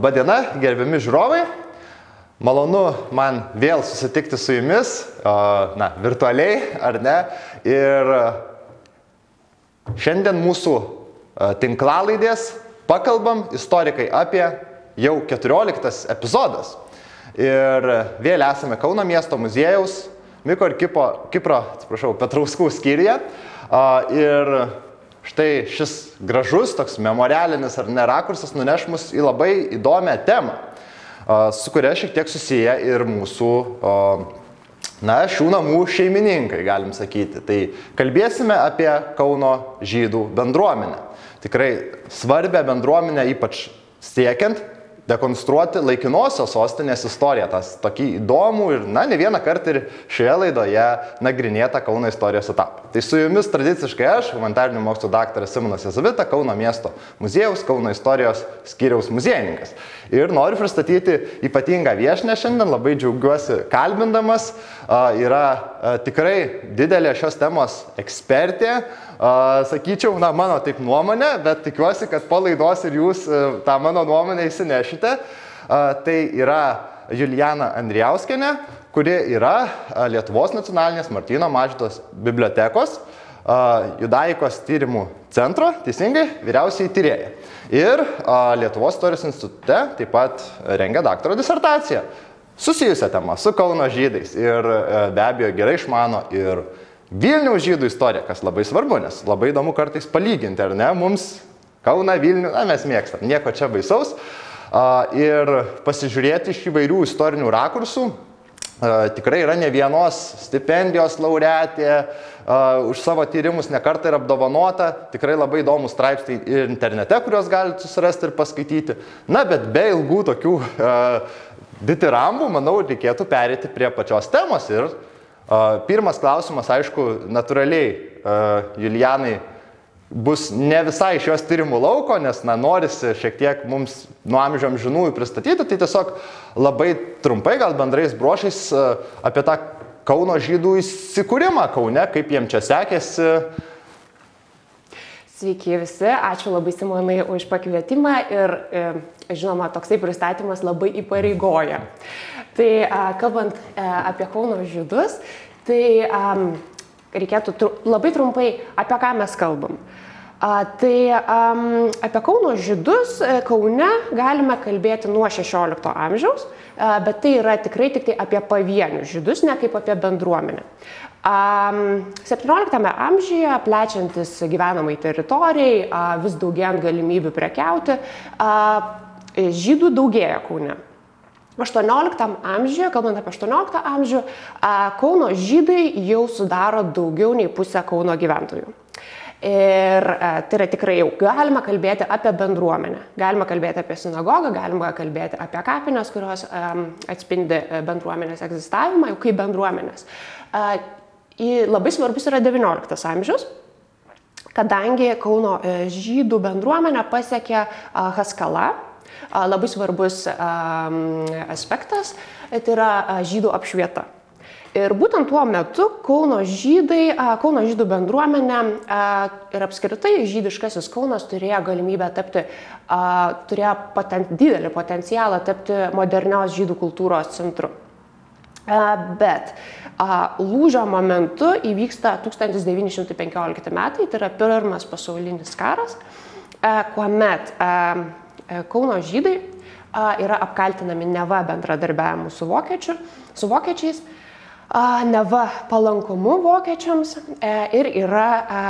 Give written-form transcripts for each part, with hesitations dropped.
Labadiena, gerbiami žiūrovai. Malonu man vėl susitikti su jumis, virtualiai, ar ne. Ir šiandien mūsų tinklalaidės pakalbam istorikai apie jau 14 epizodas. Ir vėl esame Kauno miesto muziejaus Miko ir Kipro Petrauskų skyriuje. Ir štai šis gražus, toks memorialinis ar ne rakursas nuneš mus į labai įdomią temą, su kuria šiek tiek susiję ir mūsų šių namų šeimininkai, galim sakyti. Tai kalbėsime apie Kauno žydų bendruomenę. Tikrai svarbią bendruomenę, ypač siekiant dekonstruoti laikinosios sostinės istoriją. Tas tokį įdomų ir, ne vieną kartą ir šioje laidoje nagrinėtą Kauno istorijos etapą. Tai su jumis tradiciškai aš, humanitarinių mokslų daktaras Simonas Jazavita, Kauno miesto muziejaus, Kauno istorijos skyriaus muziejininkas. Ir noriu pristatyti ypatingą viešnią šiandien, labai džiaugiuosi kalbindamas. Yra tikrai didelė šios temos ekspertė. Sakyčiau, mano taip nuomonė, bet tikiuosi, kad po laidos ir jūs tą mano nuomonę įsinešite. Tai yra Julijana Andrijauskienė, kuri yra Lietuvos nacionalinės Martyno Mažvydos bibliotekos judaikos tyrimų centro, teisingai, vyriausiai tyrėja. Ir Lietuvos istorijos institute taip pat rengia daktaro disertaciją susijusią temą su Kauno žydais. Ir be abejo gerai išmano ir Vilniaus žydų istorija, kas labai svarbu, nes labai įdomu kartais palyginti, ar ne, mums Kauną, Vilnių, mes mėgstam, nieko čia baisaus. Ir pasižiūrėti iš įvairių istorinių rakursų. Tikrai yra ne vienos stipendijos laureatė, už savo tyrimus nekartą ir apdovanota. Tikrai labai įdomus straipsniai ir internete, kuriuos galite susirasti ir paskaityti. Bet be ilgų tokių ditirambų, manau, reikėtų pereiti prie pačios temos. Ir pirmas klausimas, aišku, natūraliai Julijanai bus ne visai iš jos tyrimų lauko, nes norisi šiek tiek mums nuo amžių amžinųjų pristatyti, tai tiesiog labai trumpai, gal bendrais bruožais apie tą Kauno žydų įsikūrimą Kaune, kaip jiem čia sekėsi. Sveiki visi, ačiū labai Simonai už pakvietimą ir žinoma, toksai pristatymas labai įpareigoja. Tai kalbant apie Kauno žydus, tai reikėtų labai trumpai apie ką mes kalbam. Tai apie Kauno žydus Kaune galime kalbėti nuo 16 amžiaus, bet tai yra tikrai tik tai apie pavienius žydus, ne kaip apie bendruomenę. 17 amžiuje, plečiantis gyvenamai teritorijai, vis daugėjant galimybių prekiauti, žydų daugėja Kaune. 18 amžiuje, kalbant apie 18 amžių, Kauno žydai jau sudaro daugiau nei pusę Kauno gyventojų. Ir tai yra tikrai jau galima kalbėti apie bendruomenę, galima kalbėti apie sinagogą, galima kalbėti apie kapines, kurios atspindi bendruomenės egzistavimą, jau kaip bendruomenės. Labai svarbus yra 19 amžius, kadangi Kauno žydų bendruomenę pasiekė Haskala. Labai svarbus aspektas, tai yra žydų apšvieta. Ir būtent tuo metu Kauno žydų bendruomenė ir apskritai žydiškasis Kaunas turėjo galimybę tapti, turėjo didelį potencialą tapti modernios žydų kultūros centru. Bet lūžio momentu įvyksta 1915 metai, tai yra pirmas pasaulinis karas, kuomet Kauno žydai yra apkaltinami neva bendradarbiavimu su vokiečiais, neva palankumu vokiečiams ir yra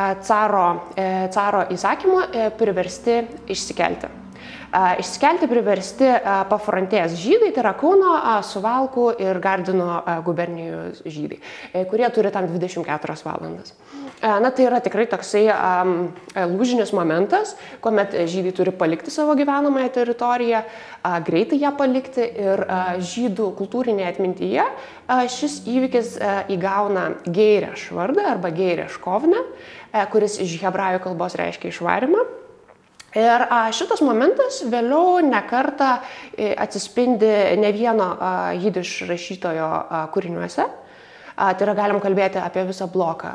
caro įsakymu priversti išsikelti. Išsikelti priversti pafrontės žydai, tai yra Kauno, Suvalkų ir Gardino gubernijų žydai, kurie turi tam 24 valandas. Tai yra tikrai toksai lūžinis momentas, kuomet žydai turi palikti savo gyvenamąją teritoriją, greitai ją palikti ir žydų kultūrinėje atmintyje šis įvykis įgauna geireš vardą arba geireš kovne, kuris iš hebrajų kalbos reiškia išvarymą. Ir šitas momentas vėliau nekartą atsispindi ne vieno jidiš rašytojo kūriniuose. Tai yra galim kalbėti apie visą bloką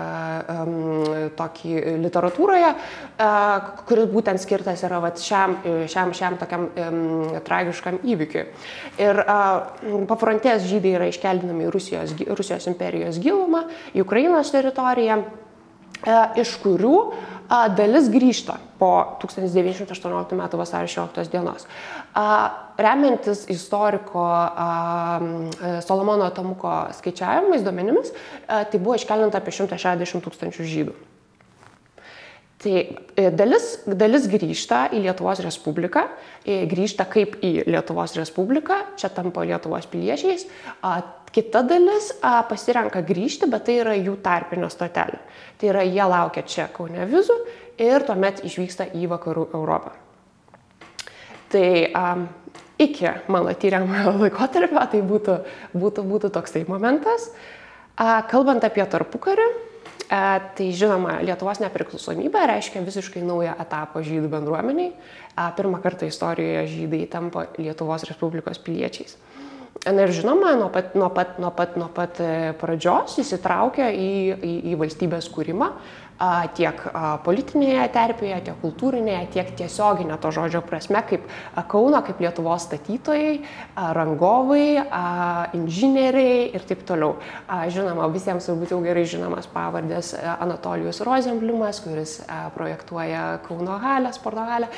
tokį literatūroje, kuris būtent skirtas yra vat, šiam tokiam tragiškam įvykiui. Ir pafrontės žydai yra iškeldinami į Rusijos imperijos gilumą, į Ukrainos teritoriją, iš kurių dalis grįžta po 1918 m. vasario 16 dienos. Remiantis istoriko Solomono Tomuko skaičiavimais, duomenimis, tai buvo iškeldinta apie 160 000 žydų. Tai dalis grįžta į Lietuvos Respubliką, grįžta kaip į Lietuvos Respubliką, čia tampa Lietuvos piliečiais, kita dalis pasirenka grįžti, bet tai yra jų tarpinio stotelė. Tai yra jie laukia čia Kaune vizų ir tuomet išvyksta į Vakarų Europą. Tai iki mano tyriamojo laikotarpio tai būtų toksai momentas. Kalbant apie tarpukarį, tai žinoma, Lietuvos nepriklausomybė reiškia visiškai naują etapą žydų bendruomeniai. Pirmą kartą istorijoje žydai tampa Lietuvos Respublikos piliečiais. Na ir žinoma, nuo pat pradžios įsitraukia į valstybės kūrimą tiek politinėje terpėje, tiek kultūrinėje, tiek tiesioginė to žodžio prasme, kaip Kauno, kaip Lietuvos statytojai, rangovai, inžinieriai ir taip toliau. Žinoma, visiems turbūt jau gerai žinomas pavardės Anatolijus Rozenbliumas, kuris projektuoja Kauno halę, sporto halę,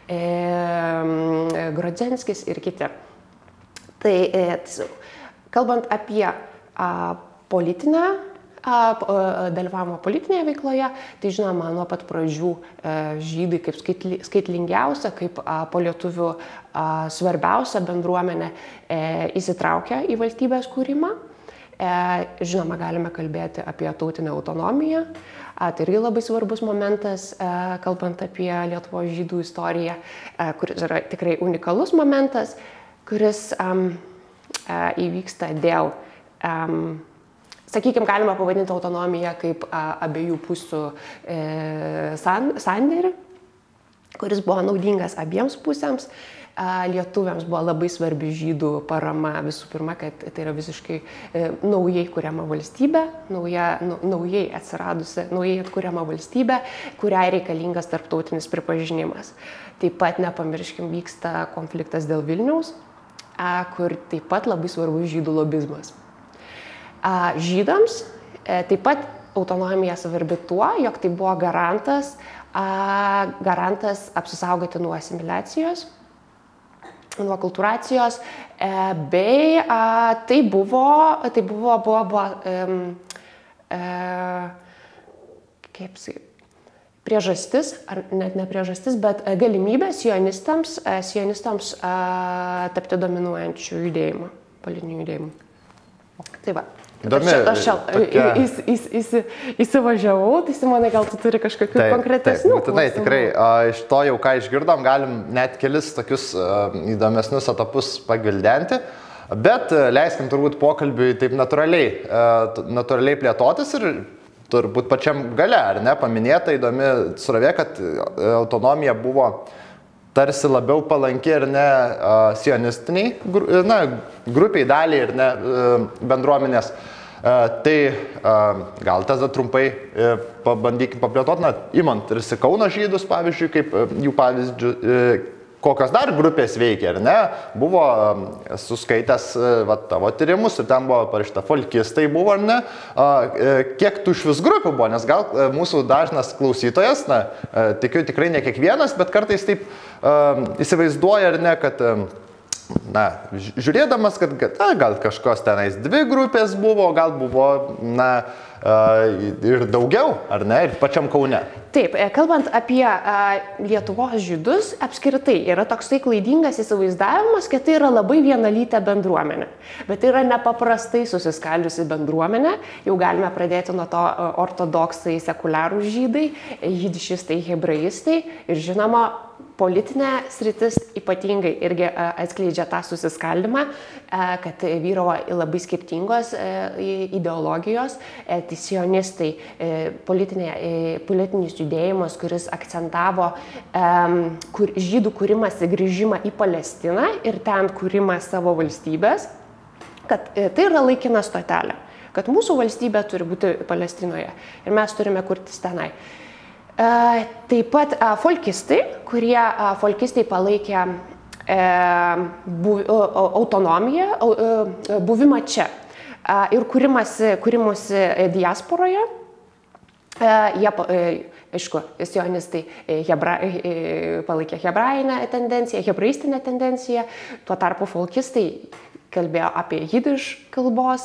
Grodzenskis ir kiti. Tai kalbant apie politinę, dalyvavimo politinėje veikloje, tai žinoma, nuo pat pradžių žydai kaip skaitlingiausia, kaip po lietuvių svarbiausia bendruomenė įsitraukia į valstybės kūrimą. Žinoma, galime kalbėti apie tautinę autonomiją. Tai irgi labai svarbus momentas, kalbant apie Lietuvos žydų istoriją, kuris yra tikrai unikalus momentas, kuris įvyksta dėl, sakykime, galima pavadinti autonomiją kaip abiejų pusių sandėrį, kuris buvo naudingas abiems pusėms. Lietuviams buvo labai svarbi žydų parama, visų pirma, kad tai yra visiškai naujai kuriama valstybė, naujai atkuriama valstybė, kuriai reikalingas tarptautinis pripažinimas. Taip pat nepamirškim, vyksta konfliktas dėl Vilniaus, kur taip pat labai svarbus žydų lobizmas. Žydams taip pat autonomija svarbi tuo, jog tai buvo garantas apsisaugoti nuo asimiliacijos, nuo kultūracijos, bei tai buvo kaip sakyti, priežastis, ar net ne priežastis, bet galimybė sionistams tapti dominuojančių judėjimų, politinių judėjimų. Tai va. Aš įsivažiavau, tai Simonai, gal tu turi kažkokių konkretesnių? Būtinai, tikrai. Iš to jau, ką išgirdom, galim net kelis tokius įdomesnius etapus pagvildenti, bet leiskim turbūt pokalbiui taip natūraliai plėtotis ir turbūt pačiam gale, ar ne, paminėta įdomi srovė, kad autonomija buvo tarsi labiau palanki ir ne sionistiniai grupiai, daliai ir ne bendruomenės. Tai gal tada trumpai pabandykim paplėtoti, imant ir Kauno žydus, pavyzdžiui, kaip jų pavyzdžių, kokios dar grupės veikia, ar ne? Buvo suskaitęs tavo tyrimus ir ten buvo parašyta folkistai buvo, ar ne? Kiek tų iš vis grupių buvo, nes gal mūsų dažnas klausytojas, tikiu tikrai ne kiekvienas, bet kartais taip įsivaizduoja, ar ne, kad žiūrėdamas, kad gal kažkos tenais dvi grupės buvo, gal buvo ir daugiau, ar ne, ir pačiam Kaune. Taip, kalbant apie Lietuvos žydus, apskritai yra toksai klaidingas įsivaizdavimas, kad tai yra labai vienalytė bendruomenė. Bet tai yra nepaprastai susiskaldžiusi bendruomenė. Jau galime pradėti nuo to ortodoksai, sekuliarūs žydai, jidišistai, hebraistai ir žinoma, politinė sritis ypatingai irgi atskleidžia tą susiskaldimą, kad vyravo labai skirtingos ideologijos, sionistai, politinis judėjimas, kuris akcentavo žydų kūrimąsi grįžimą į Palestiną ir ten kūrimą savo valstybės, kad tai yra laikina stotelė. kad mūsų valstybė turi būti Palestinoje ir mes turime kurtis tenai. Taip pat folkistai, folkistai palaikė autonomiją, buvimą čia ir kūrimasi diasporoje. Jie, aišku, sionistai palaikė hebraistinę tendenciją, tuo tarpu folkistai kalbėjo apie jidiš kalbos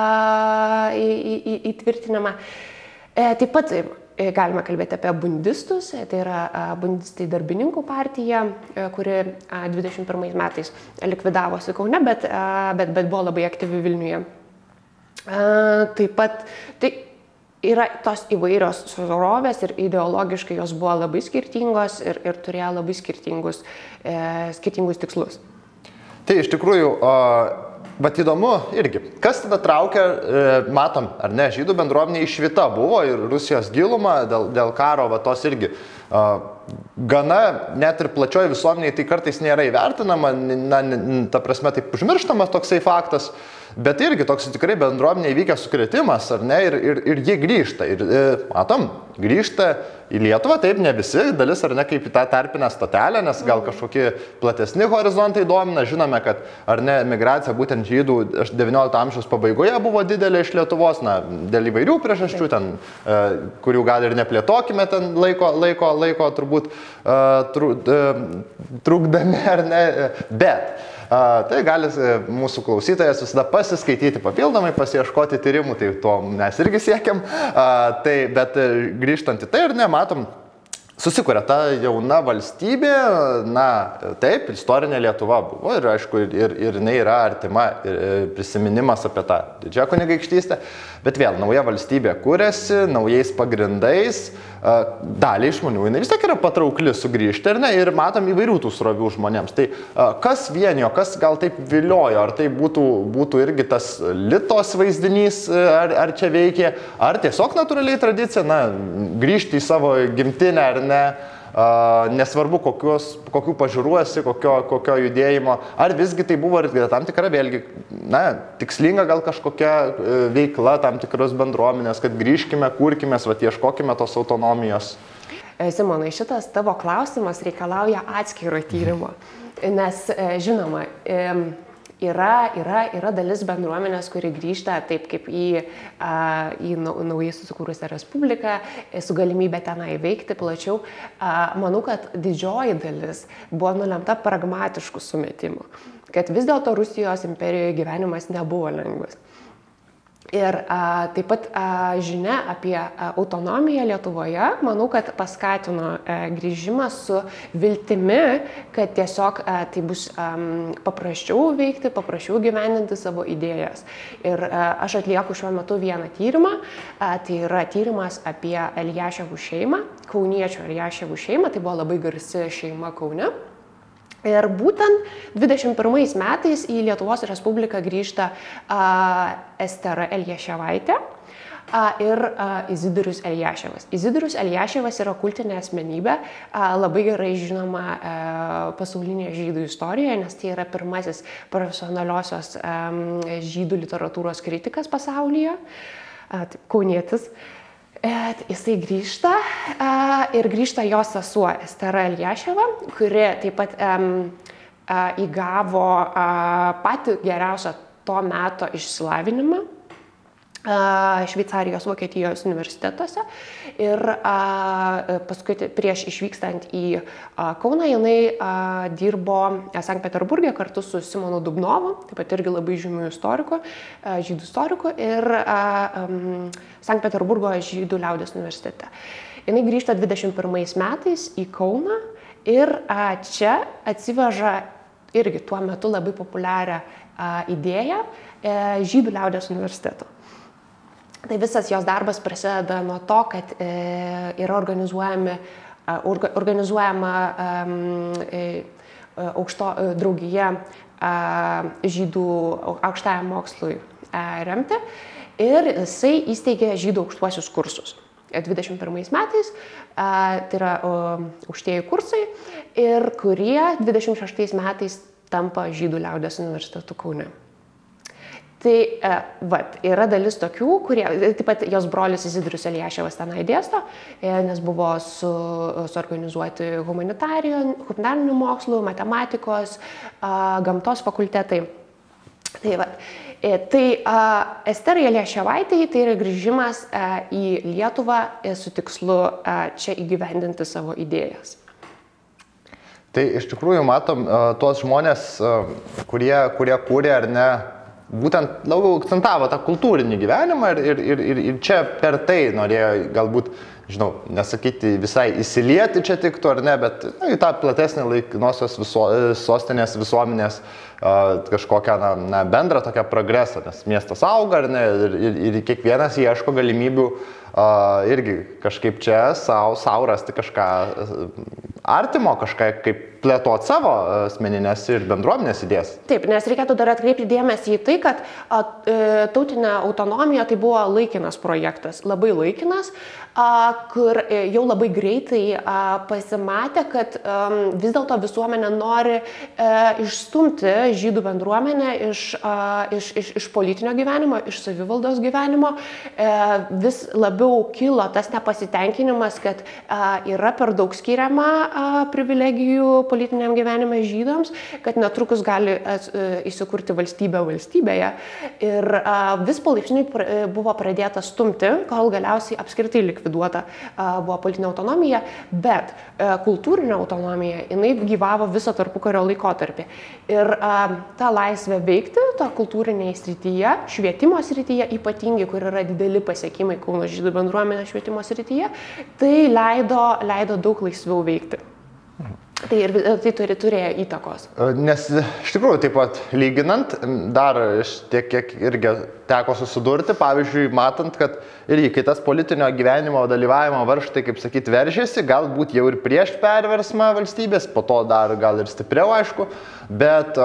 įtvirtinimą. Taip pat galime kalbėti apie bundistus, tai yra bundistai darbininkų partija, kuri 21 metais likvidavosi Kaune, bet buvo labai aktyvi Vilniuje. Taip pat tai yra tos įvairios srovės ir ideologiškai jos buvo labai skirtingos ir turėjo labai skirtingus tikslus. Tai iš tikrųjų, bet įdomu irgi, kas tada traukia, matom, ar ne, žydų bendruomenė išvita buvo ir Rusijos gilumą dėl karo, va tos irgi gana, net ir plačioje visuomenėje tai kartais nėra įvertinama, ta prasme taip užmirštamas toksai faktas. Bet irgi toks tikrai bendruomenė įvykęs sukrėtimas, ar ne, ir jie grįžta. Ir matom, grįžta į Lietuvą, taip, ne visi, dalis ar ne kaip į tą tarpinę stotelę, nes gal kažkokie platesni horizontai domina. Žinome, kad ar ne, migracija būtent žydų XIX amžiaus pabaigoje buvo didelė iš Lietuvos, na, dėl įvairių priežasčių, ten, kurių gal ir neplėtokime ten laiko turbūt trukdami, ar ne, bet tai gali mūsų klausytojas visada pasiskaityti papildomai, pasiieškoti tyrimų, tai to mes irgi siekiam. Bet grįžtant į tai ir nematom, susikuria ta jauna valstybė, na taip, istorinė Lietuva buvo ir aišku, ir jinai yra artima prisiminimas apie tą didžiąją kunigaikštystę, bet vėl nauja valstybė kūrėsi, naujais pagrindais, daliai žmonių jinai vis tiek yra patraukli sugrįžti ir matom įvairių tų srovių žmonėms. Tai kas vienijo, kas gal taip viliojo, ar tai būtų irgi tas litos vaizdinys, ar čia veikė, ar tiesiog natūraliai tradicija, na, grįžti į savo gimtinę, ar ne, nesvarbu kokių pažiūrų esi, kokio judėjimo, ar visgi tai buvo ir tam tikra vėlgi, na, tikslinga gal kažkokia veikla, tam tikros bendruomenės, kad grįžkime, kurkime, ieškokime tos autonomijos. Simonai, šitas tavo klausimas reikalauja atskiro tyrimo, nes žinoma, yra dalis bendruomenės, kuri grįžta taip kaip į naujai susikūrusią respubliką, su galimybė tenai veikti plačiau. Manau, kad didžioji dalis buvo nulemta pragmatiškų sumetimų, kad vis dėlto Rusijos imperijoje gyvenimas nebuvo lengvas. Ir taip pat žinia apie autonomiją Lietuvoje, manau, kad paskatino grįžimą su viltimi, kad tiesiog tai bus paprasčiau veikti, paprasčiau gyveninti savo idėjas. Ir aš atlieku šiuo metu vieną tyrimą, tai yra tyrimas apie Eliaševų šeimą, kauniečių Eliaševų šeimą, tai buvo labai garsi šeima Kaune. Ir būtent 21 metais į Lietuvos Respubliką grįžta Estera Eliaševaitė ir Izidorius Eliaševas. Izidorius Eliaševas yra kultinė asmenybė, labai gerai žinoma pasaulinėje žydų istorijoje, nes tai yra pirmasis profesionaliosios žydų literatūros kritikas pasaulyje, kaunietis. Jisai grįžta ir grįžta jo sesuo Estera Eliaševa, kuri taip pat įgavo patį geriausią to meto išsilavinimą Šveicarijos, Vokietijos universitetuose. Ir paskui prieš išvykstant į Kauną jinai dirbo Sankt Peterburge kartu su Simonu Dubnovu, taip pat irgi labai žymiu istoriku, žydų istoriku, ir Sankt Peterburgo žydų liaudies universitete. Jinai grįžta 21 metais į Kauną ir čia atsiveža irgi tuo metu labai populiarią idėją žydų liaudies universiteto. Tai visas jos darbas prasideda nuo to, kad yra organizuojama draugija žydų aukštajam mokslui remti ir jisai įsteigė žydų aukštuosius kursus. 21 metais tai yra aukštieji kursai, ir kurie 26 metais tampa Žydų liaudies universitetu Kaune. Tai yra dalis tokių, kurie, taip pat jos brolis Izidorius Eliaševas tenai dėsto, nes buvo suorganizuoti humanitarinių mokslų, matematikos, gamtos fakultetai. Tai Esterai Eliaševaitei tai yra grįžimas į Lietuvą su tikslu čia įgyvendinti savo idėjas. Tai iš tikrųjų matom tuos žmonės, kurie kūrė ar ne, būtent labiau akcentavo tą kultūrinį gyvenimą ir čia per tai norėjo galbūt, žinau, nesakyti visai įsilieti čia tiktų ar ne, bet į tą platesnį laikinosios sostinės visuomenės kažkokią bendrą tokią progresą, nes miestas auga ar ne, ir kiekvienas ieško galimybių irgi kažkaip čia savo rasti kažką artimo, kažką kaip plėtoti savo asmeninės ir bendruomenės idėjas. Taip, nes reikėtų dar atkreipti dėmesį į tai, kad tautinė autonomija tai buvo laikinas projektas, labai laikinas, kur jau labai greitai pasimatė, kad vis dėlto visuomenė nori išstumti žydų bendruomenę iš politinio gyvenimo, iš savivaldos gyvenimo. Vis labiau kilo tas nepasitenkinimas, kad yra per daug skiriama privilegijų politiniam gyvenime žydams, kad netrukus gali įsikurti valstybę valstybėje. Ir vis palaipsniui buvo pradėta stumti, kol galiausiai apskritai likviduota buvo politinė autonomija, bet kultūrinė autonomija, jinai gyvavo visą tarpukario laikotarpį. Ir ta laisvė veikti, ta kultūrinėje srityje, švietimo srityje, ypatingai, kur yra dideli pasiekimai Kauno žydų bendruomenės švietimo srityje, tai leido daug laisviau veikti. Tai ir tai turėjo įtakos. Nes iš tikrųjų taip pat lyginant, dar tiek kiek irgi teko susidurti, pavyzdžiui, matant, kad irgi kitas politinio gyvenimo dalyvavimo varžtai, kaip sakyti, veržėsi, galbūt jau ir prieš perversmą valstybės, po to dar gal ir stipriau, aišku, bet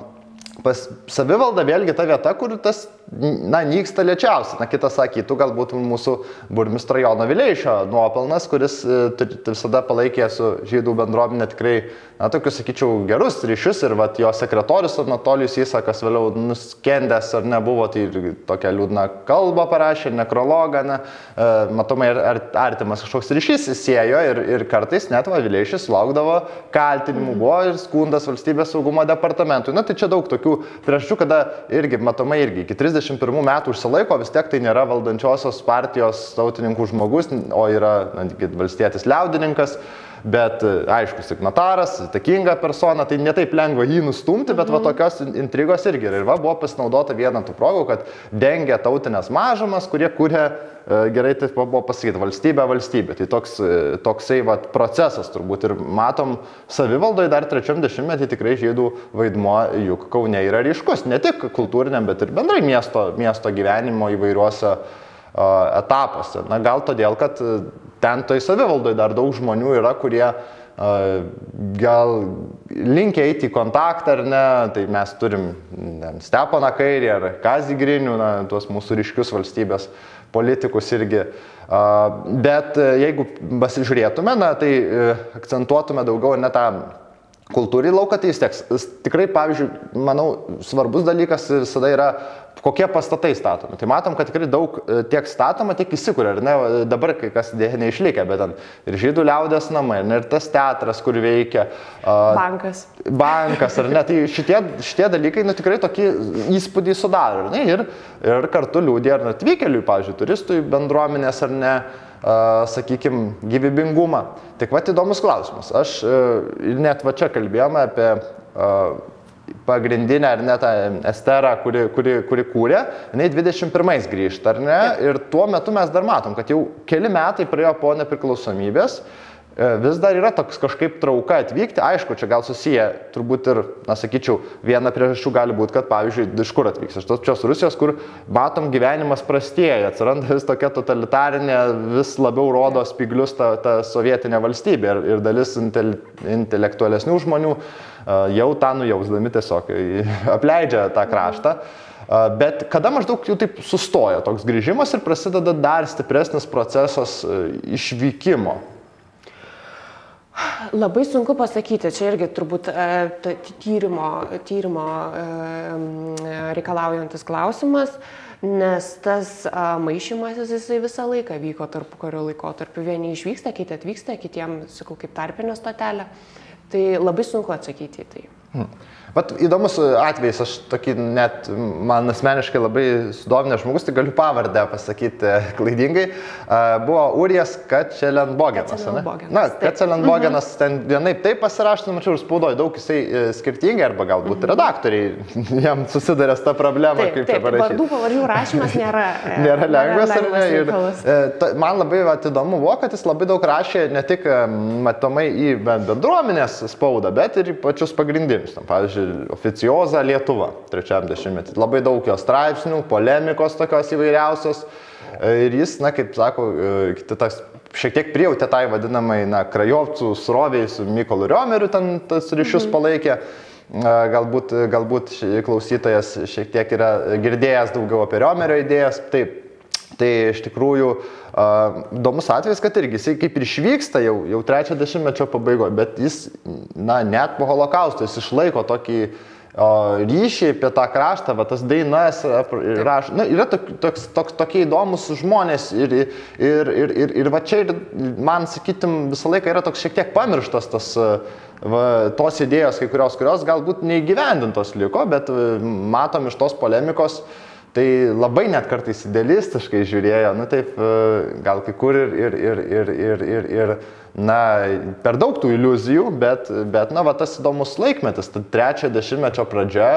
pas savivalda vėlgi ta vieta, kur tas, nyksta lėčiausiai. Kitas sakytų, galbūt mūsų burmistro Jono Vileišio nuopelnas, kuris visada palaikė su žydų bendruomenė tikrai, tokius, sakyčiau, gerus ryšius ir jo sekretorius Anatolijus Įsakas vėliau nuskendęs ar nebuvo, tai tokią liūdną kalbą parašė, nekrologą, matomai artimas kažkoks ryšys įsiejo ir kartais net Vileišis laukdavo kaltinimų, buvo ir skundas valstybės saugumo departamentui. Tai čia daug tokių priežasčių, kada irgi, matomai irgi iki 31 metų užsilaiko, vis tiek tai nėra valdančiosios partijos tautininkų žmogus, o yra valstietis liaudininkas, bet aišku, signataras, įtakinga persona, tai netaip lengva jį nustumti, bet tokios intrigos irgi yra. Ir buvo pasinaudota vieną tų progų, kad dengia tautinės mažumas, kurie kūrė, gerai tai buvo pasakyti, valstybė. Tai toksai procesas turbūt ir matom savivaldoje dar 3 dešimtmetį tikrai žydų vaidmuo juk Kaune yra ryškus, ne tik kultūriniam, bet ir bendrai miesto gyvenimo įvairiuose etapuose. Gal todėl, kad ten toj savivaldoje dar daug žmonių yra, kurie gal linkia eiti į kontaktą ar ne, tai mes turim Steponą Kairį ar Kazį Grinių, tuos mūsų ryškius valstybės politikus irgi. Bet jeigu pasižiūrėtume, tai akcentuotume daugiau ne tą kultūrinį lauką, tai vis tiek tikrai, pavyzdžiui, manau, svarbus dalykas visada yra, kokie pastatai statomi. Tai matom, kad tikrai daug tiek statoma, tiek įsikuria. Dabar kai kas dėja neišlikę, bet ir žydų liaudės namai, ir tas teatras, kur veikia. Bankas, ar ne. Tai šitie dalykai tikrai tokį įspūdį sudaro. Ir kartu liūdė ar atvykėliui, pavyzdžiui, turistui bendruomenės ar ne, sakykime, gyvybingumą. Tik įdomus klausimas. Aš net čia kalbėjome apie pagrindinę ar ne tą Esterą, kuri kūrė, jinai 21 grįžta, ar ne? Ir tuo metu mes dar matom, kad jau keli metai praėjo po nepriklausomybės, vis dar yra toks kažkaip trauka atvykti. Aišku, čia gal susiję, turbūt ir, sakyčiau, viena priežasčių gali būti, kad, pavyzdžiui, iš kur atvyks? Iš tos pačios Rusijos, kur matom gyvenimas prastėja, atsiranda vis tokia totalitarinė, vis labiau rodo spyglius ta sovietinė valstybė ir dalis intelektualesnių žmonių jau tą nujausdami tiesiog apleidžia tą kraštą. Bet kada maždaug jau taip sustoja toks grįžimas ir prasideda dar stipresnis procesas išvykimo? Labai sunku pasakyti, čia irgi turbūt tyrimo reikalaujantis klausimas, nes tas maišymasis jisai visą laiką vyko tarpukario laikotarpiu. Vieni išvyksta, kiti atvyksta, kitiems, sakau, kaip tarpinė stotelė. Tai labai sunku atsakyti į tai. Vat įdomus atvejis, aš tokį net man asmeniškai labai sudominęs žmogus, tai galiu pavardę pasakyti klaidingai, buvo Urijas Kačelenbogenas. Na, Kačelenbogenas ten vienaip taip pasirašė, mačiau ir spaudoje daug jisai skirtingai, arba galbūt redaktoriai jam susidarė tą problemą, kaip čia parašyti. Vardų pavardžių rašymas nėra lengvas, ar ne? Ir man labai įdomu buvo, kad jis labai daug rašė ne tik matomai į bendruomenės spaudą, bet ir į pačius pagrindinius. Pavyzdžiui, Oficioza Lietuva, 3-ame dešimtmetyje. Labai daug jo straipsnių, polemikos tokios įvairiausios. Ir jis, na, kaip sako, šiek tiek prijautė tai vadinamai, na, Krajovcų sroviai su Mykolu Riomeriu ten tas ryšius palaikė. Galbūt klausytojas šiek tiek yra girdėjęs daugiau apie Riomerio idėjas. Taip. Tai iš tikrųjų įdomus atvejis, kad irgi jisai kaip ir išvyksta jau 3 dešimtmečio pabaigoje, bet jis, na, net po holokausto jis išlaiko tokį ryšį apie tą kraštą, va, tas dainas rašo. Na, yra tokie įdomus žmonės ir va čia, man sakytum, visą laiką yra toks šiek tiek pamirštas tos idėjos, kurios galbūt neįgyvendintos liko, bet matom iš tos polemikos. Tai labai net kartais idealistiškai žiūrėjo, nu taip, gal kai kur ir na, per daug tų iliuzijų, bet na, va, tas įdomus laikmetis, 3 dešimtmečio pradžia,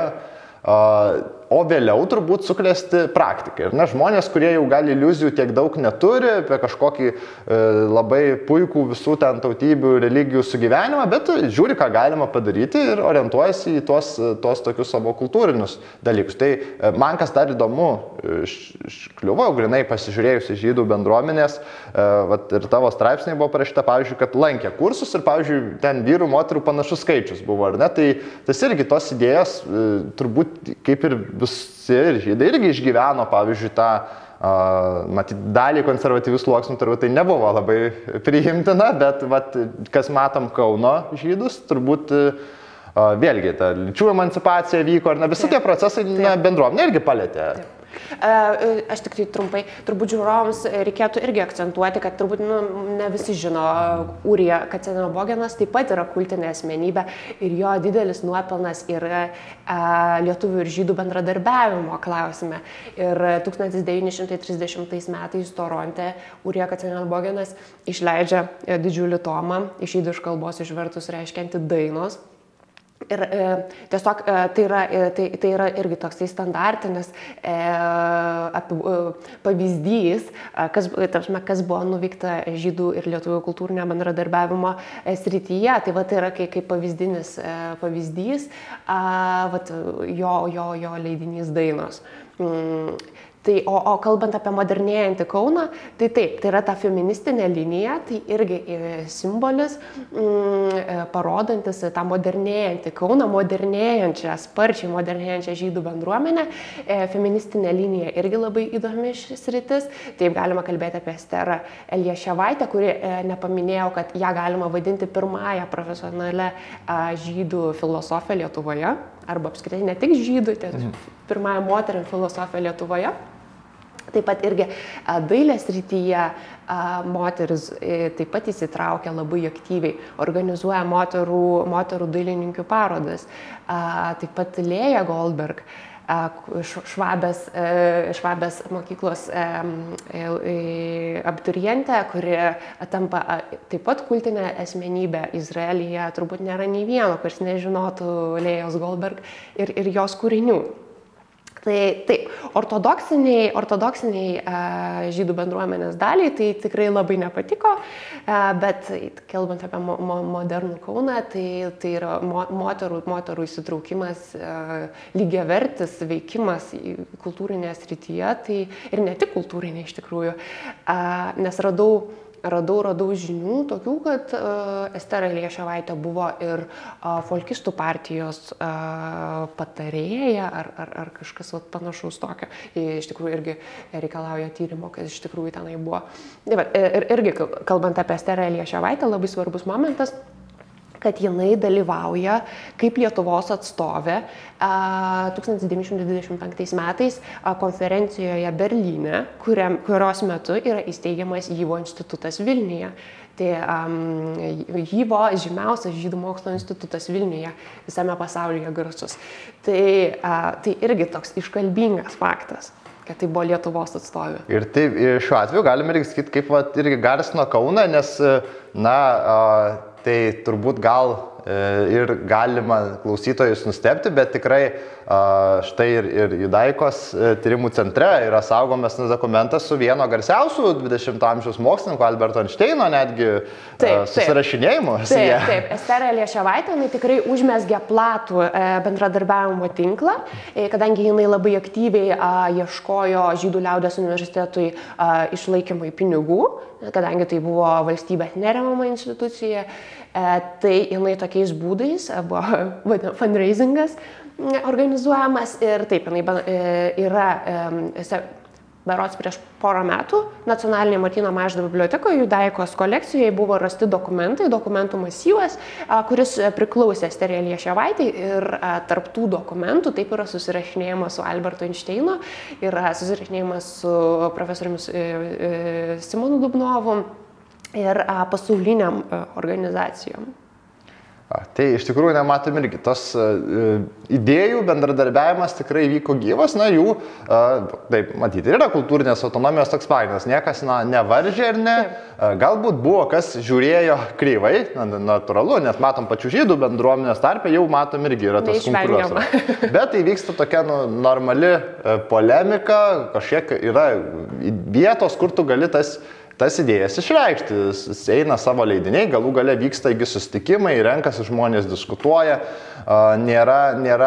o vėliau turbūt suklesti praktikai. Ir na, žmonės, kurie jau gal iliuzijų tiek daug neturi apie kažkokį labai puikų visų ten tautybių, religijų sugyvenimą, bet žiūri, ką galima padaryti ir orientuojasi į tuos tokius savo kultūrinius dalykus. Tai man kas dar įdomu, kliuvo, grinai pasižiūrėjus į žydų bendruomenės, ir tavo straipsniai buvo parašyta, pavyzdžiui, kad lankė kursus ir, pavyzdžiui, ten vyrų, moterų panašus skaičius buvo, ar ne? Tai tas irgi tos idėjos turbūt kaip ir visi žydai irgi išgyveno, pavyzdžiui, tą, matyt, dalį konservatyvių sluoksnių, turbūt tai nebuvo labai priimtina, bet kas matom Kauno žydus, turbūt vėlgi ta lyčių emancipacija vyko, ar ne, visi tie procesai bendruomenė irgi palėtė. Aš tik tai trumpai, turbūt žiūrovams reikėtų irgi akcentuoti, kad turbūt ne visi žino, Urija Kačelenbogenas taip pat yra kultinė asmenybė ir jo didelis nuopelnas yra lietuvių ir žydų bendradarbiavimo klausime. Ir 1930 metais Toronte Urija Kačelenbogenas išleidžia didžiulį tomą, iš žydų kalbos išvertus reiškianti dainos. Ir tiesiog tai yra irgi toksai standartinis pavyzdys, kas buvo nuveikta žydų ir lietuvių kultūrinio bendradarbiavimo srityje. Tai va, tai yra kaip pavyzdinis pavyzdys, jo leidinys dainos. Tai, o kalbant apie modernėjantį Kauną, tai taip, tai yra ta feministinė linija, tai irgi simbolis parodantis tą modernėjantį Kauną, sparčiai modernėjančią žydų bendruomenę. Feministinė linija irgi labai įdomi šis sritis. Taip galima kalbėti apie Esterą Eliaševaitę, kuri nepaminėjau, kad ją galima vadinti pirmąją profesionalią žydų filosofę Lietuvoje, arba apskritai ne tik žydų, tai pirmąją moterį filosofę Lietuvoje. Taip pat irgi dailės srityje moteris taip pat įsitraukia labai aktyviai, organizuoja moterų dailininkių parodas. Taip pat Lėja Goldberg, Švabės mokyklos abiturientė, kuri tampa taip pat kultinė asmenybė Izraelyje. Turbūt nėra nei vieno, kuris nežinotų Lėjos Goldberg ir jos kūrinių. Tai taip, ortodoksiniai žydų bendruomenės daliai tai tikrai labai nepatiko, bet kalbant apie modernų Kauną, tai yra moterų įsitraukimas, lygiavertis veikimas kultūrinėje srityje, tai ir ne tik kultūrinėje iš tikrųjų, nes radau radau žinių tokių, kad Estera Eliaševaitė buvo ir folkistų partijos patarėja ar kažkas panašaus tokio. Iš tikrųjų irgi reikalauja tyrimo, kas iš tikrųjų tenai buvo. Ir irgi kalbant apie Esterą Eliaševaitę, labai svarbus momentas, kad jinai dalyvauja kaip Lietuvos atstovė 1925 metais konferencijoje Berlyne, kurios metu yra įsteigiamas Yvo institutas Vilniuje. Tai Yvo žymiausias žydų mokslo institutas Vilniuje, visame pasaulyje garsus. Tai irgi toks iškalbingas faktas, kad tai buvo Lietuvos atstovė. Ir tai šiuo atveju galime irgi sakyti, kaip irgi garsino Kauną, nes, tai turbūt gal ir galima klausytojus nustebti, bet tikrai štai ir Judaikos tyrimų centre yra saugomas dokumentas su vieno garsiausių 20 amžiaus mokslininko Alberto Einšteino netgi susirašinėjimu. Taip, Estera Eliaševaitė tikrai užmezgė platų bendradarbiavimo tinklą, kadangi jinai labai aktyviai ieškojo Žydų liaudies universitetui išlaikymui pinigų, kadangi tai buvo valstybės neremama institucija, tai jinai tokiais būdais buvo fundraisingas organizuojamas ir taip, jinai yra berods prieš porą metų nacionalinėje Martyno Mažvydo bibliotekoje Judaikos kolekcijoje buvo rasti dokumentų masyvas, kuris priklausė Esterai Eliaševaitei ir tarp tų dokumentų taip yra susirašinėjimas su Alberto Einšteino, yra susirašinėjimas su profesoriumi Simonu Dubnovu ir pasauliniam organizacijom. Tai iš tikrųjų nematom irgi, tos idėjų bendradarbiavimas tikrai vyko gyvas, jų, taip, matyti, yra kultūrinės autonomijos toks pagrindas, niekas nevaržė ir galbūt buvo, kas žiūrėjo kreivai, natūralu, nes matom pačių žydų bendruomenės tarpe, jau matom irgi yra tas konkursas. Bet tai vyksta tokia normali polemika, kažkiek yra vietos, kur tu gali tas idėjas išreikšti, eina savo leidiniai, galų gale vyksta iki susitikimai, renkasi žmonės, diskutuoja, nėra,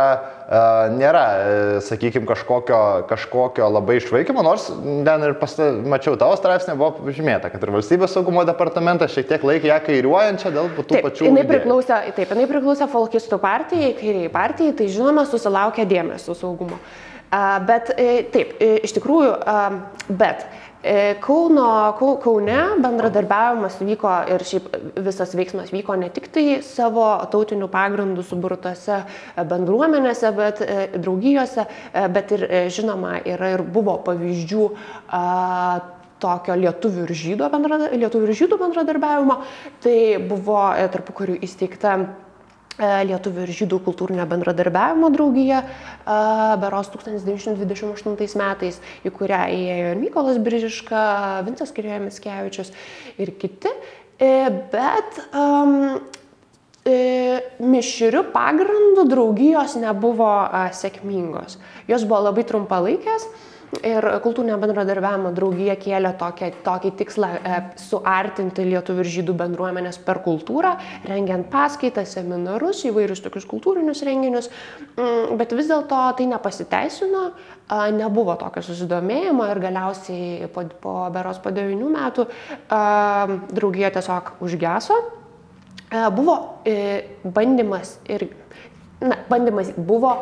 sakykime, kažkokio labai išvaikymo, nors ten ir mačiau tavo straipsnė buvo pažymėta, kad ir valstybės saugumo departamentas šiek tiek laikė ją kairiuojančią dėl tų pačių idėjų. Jinai priklausė folkistų partijai, kairiai partijai, tai žinoma susilaukė dėmesio saugumo. Bet taip, iš tikrųjų, Kaune bendradarbiavimas vyko ir šiaip visas veiksmas vyko ne tik tai savo tautinių pagrindų suburtose bendruomenėse, bet draugijose, bet ir žinoma yra ir buvo pavyzdžių tokio lietuvių ir žydų bendradarbiavimo. Tai buvo tarpukariu įsteigta Lietuvių ir žydų kultūrinio bendradarbiavimo draugija, berods 1928 metais, į kurią įėjo ir Mykolas Biržiška, Vincas Mickevičius ir kiti, bet mišrių pagrindų draugijos nebuvo sėkmingos. Jos buvo labai trumpalaikės. Ir kultūrinio bendradarbiavimo draugija kėlė tokį tikslą suartinti lietuvių ir žydų bendruomenės per kultūrą, rengiant paskaitas, seminarus, įvairius tokius kultūrinius renginius, bet vis dėlto tai nepasiteisino, nebuvo tokio susidomėjimo ir galiausiai berods po 9 metų draugija tiesiog užgeso. Buvo bandymas buvo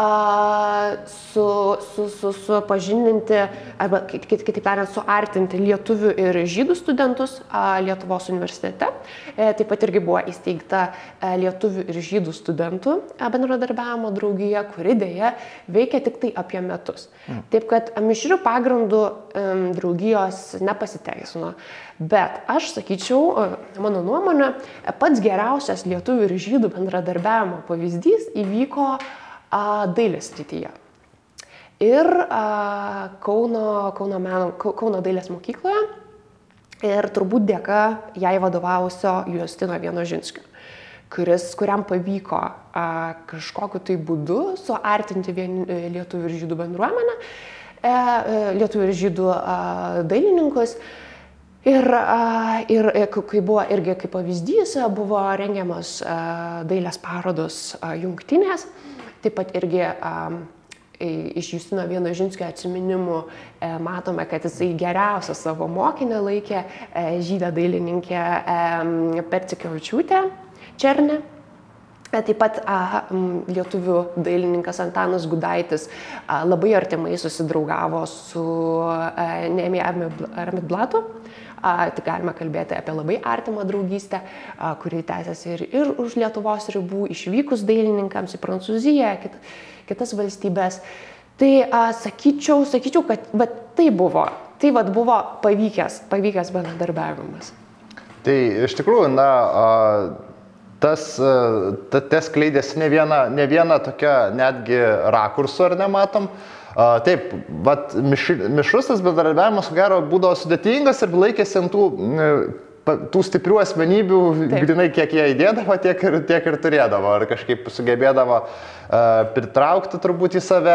supažindinti, arba kitaip tariant, suartinti lietuvių ir žydų studentus Lietuvos universitete. Taip pat irgi buvo įsteigta lietuvių ir žydų studentų bendradarbiavimo draugija, kuri dėja veikia tik tai apie metus. Taip kad mišrių pagrindų draugijos nepasiteisino. Bet aš sakyčiau, mano nuomonė, pats geriausias lietuvių ir žydų bendradarbiavimo pavyzdys įvyko dailės srityje. Ir Kauno dailės mokykloje ir turbūt dėka jai vadovavusio Justino Vienožinskio, kuriam pavyko kažkokiu tai būdu suartinti lietuvių ir žydų bendruomenę, lietuvių ir žydų dailininkus. Ir kai buvo irgi kaip pavyzdys, buvo rengiamas dailės parodos jungtinės, taip pat irgi iš Justino Vienožinskio atsiminimų matome, kad jisai geriausią savo mokinę laikė žydę dailininkę Percikevičiūtę Černę. Taip pat lietuvių dailininkas Antanas Gudaitis labai artimai susidraugavo su Nehemija Armidblatu. Tai galima kalbėti apie labai artimą draugystę, kuri tęsiasi ir už Lietuvos ribų, išvykus dailininkams į Prancūziją, kitas valstybės. Tai sakyčiau, kad tai buvo pavykęs bendradarbiavimas. Tai iš tikrųjų, tas skleidėsi ne viena tokia netgi rakursų, ar nematom. Taip, mišrus tas bendradarbiavimas, ko gero, būdavo sudėtingas ir laikėsi ant tų stiprių asmenybių, grinai kiek jie įdėdavo, tiek ir turėdavo, ar kažkaip sugebėdavo pritraukti turbūt į save.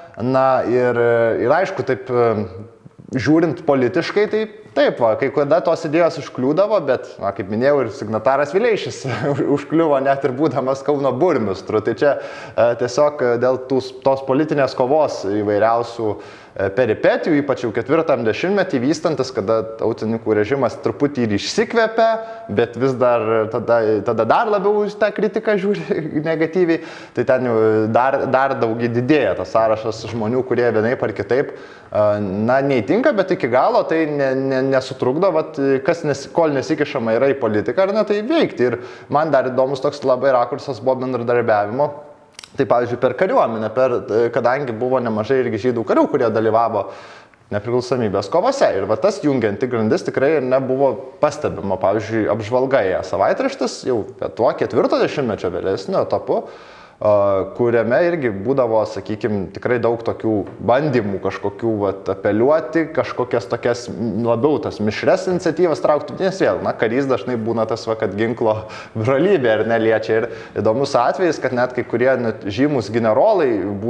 Ir aišku, taip, žiūrint politiškai, tai taip, kai kada tos idėjos užkliūdavo, bet, kaip minėjau, ir signataras Vileišis užkliuvo net ir būdamas Kauno burmistru. Tai čia tiesiog dėl tos politinės kovos įvairiausių peripetijų, ypač jau 4-10 vystantis, kada tautininkų režimas truputį ir išsikvepia, bet vis dar tada dar labiau tą kritiką žiūri negatyviai, tai ten jau dar daugiai didėja tas sąrašas žmonių, kurie vienaip ar kitaip neįtinka, bet iki galo tai nesutrukdo, kol nesikišama yra į politiką, ar ne, tai veikti. Ir man dar įdomus toks labai rakursas buvo bendradarbiavimo. Tai pavyzdžiui, per kariuomenę, kadangi buvo nemažai irgi žydų karių, kurie dalyvavo nepriklausomybės kovose. Ir tas jungianti grandis tikrai nebuvo pastebima. Pavyzdžiui, apžvalga savaitraštis jau tuo 40-mečio vėlesniu etapu, kuriame irgi būdavo, sakykime, tikrai daug tokių bandymų kažkokių apeliuoti, kažkokias tokias labiau tas mišres iniciatyvas traukti, nes vėl, karys dažnai būna tas, kad ginklo brolybė ar neliečia. Ir įdomus atvejis, kad net kai kurie žymus generolai